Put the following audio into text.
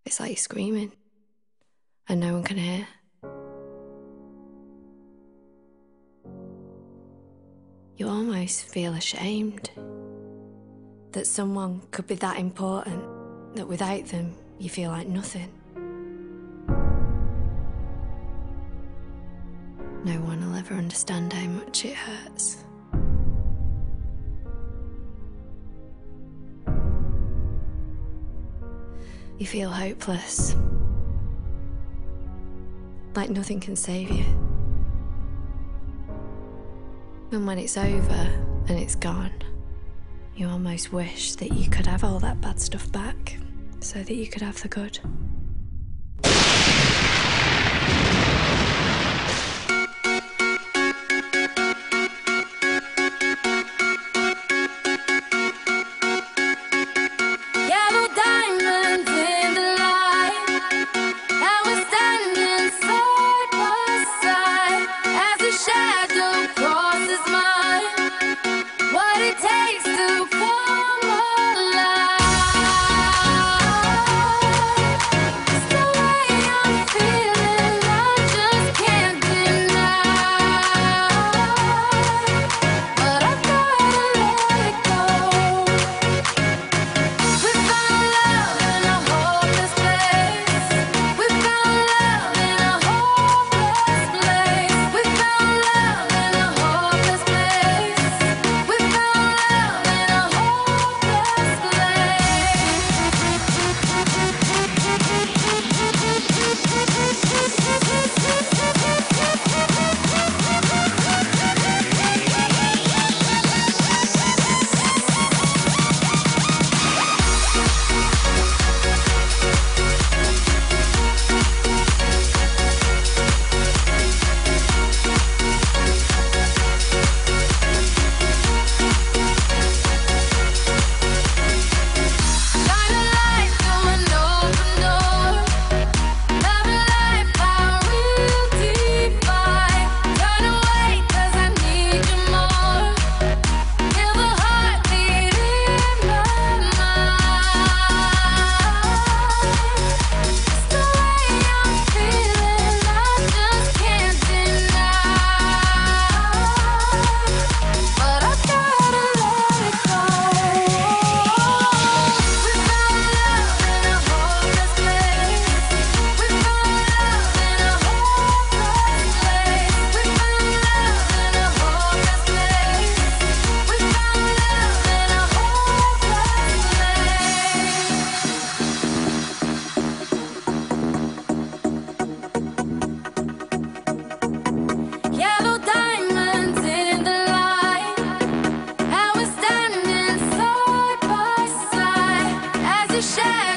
It's like you're screaming and no one can hear. You almost feel ashamed that someone could be that important, that without them you feel like nothing. No one will ever understand how much it hurts. You feel hopeless, like nothing can save you. And when it's over and it's gone, you almost wish that you could have all that bad stuff back so that you could have the good. Yellow diamonds in the light, and we're standing side by side as a shadow crosses mine. What it takes to come alive. It's the way I'm feeling, I just can't deny. But I've gotta let it go. We found love in a hopeless place. We found love in a hopeless place. We found love in a hopeless place. We found love in a hopeless shine a light through an open door. Love and life are real divine. Turn away 'cause I need you more. Feel the heartbeat in my mind. It's the way I'm feeling, I just can't deny. But I gotta let it go. We found love in a hopeless place. We found love in a hopeless place. We found love in a hopeless place. We found love in a hopeless place. Yellow diamonds in the light, and we're standing side by side as a shadow